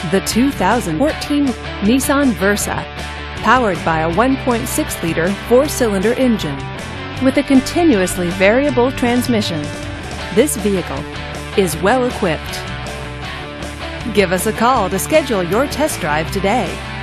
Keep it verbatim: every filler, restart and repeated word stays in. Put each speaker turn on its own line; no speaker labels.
the two thousand fourteen Nissan Versa, powered by a one point six liter four-cylinder engine. With a continuously variable transmission, this vehicle is well equipped. Give us a call to schedule your test drive today.